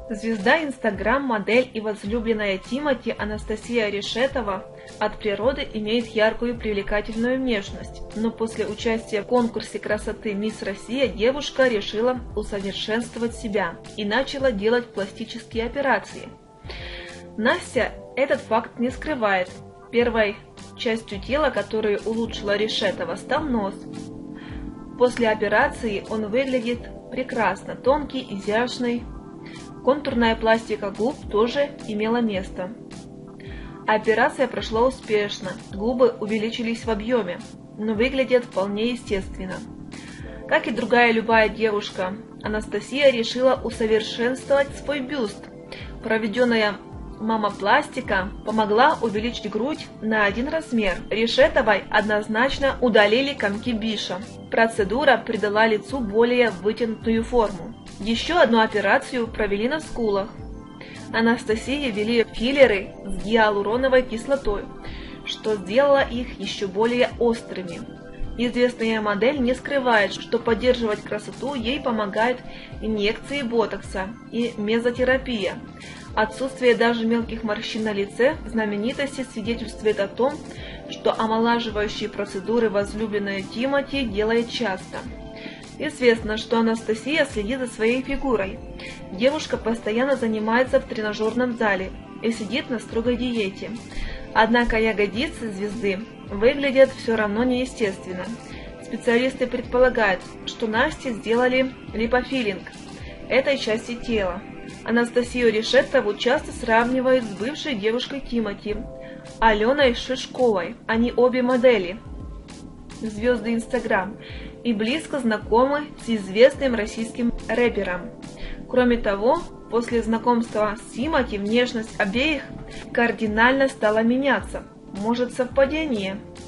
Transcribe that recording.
Звезда Инстаграм, модель и возлюбленная Тимати Анастасия Решетова от природы имеет яркую и привлекательную внешность, но после участия в конкурсе красоты «Мисс Россия» девушка решила усовершенствовать себя и начала делать пластические операции. Настя этот факт не скрывает. Первой частью тела, которую улучшила Решетова, стал нос. После операции он выглядит прекрасно, тонкий, изящный. Контурная пластика губ тоже имела место. Операция прошла успешно, губы увеличились в объеме, но выглядят вполне естественно. Как и другая любая девушка, Анастасия решила усовершенствовать свой бюст. Проведенная мамопластика помогла увеличить грудь на 1 размер. Решетовой однозначно удалили комки биша. Процедура придала лицу более вытянутую форму. Еще одну операцию провели на скулах. Анастасии ввели филлеры с гиалуроновой кислотой, что сделало их еще более острыми. Известная модель не скрывает, что поддерживать красоту ей помогают инъекции ботокса и мезотерапия. Отсутствие даже мелких морщин на лице знаменитости свидетельствует о том, что омолаживающие процедуры возлюбленная Тимати делает часто. Известно, что Анастасия следит за своей фигурой. Девушка постоянно занимается в тренажерном зале и сидит на строгой диете. Однако ягодицы звезды выглядят все равно неестественно. Специалисты предполагают, что Насте сделали липофилинг этой части тела. Анастасию Решетову часто сравнивают с бывшей девушкой Тимати, Аленой Шишковой. Они обе модели, звезды Инстаграм, и близко знакомы с известным российским рэпером. Кроме того, после знакомства с Тимати внешность обеих кардинально стала меняться. Может, совпадение?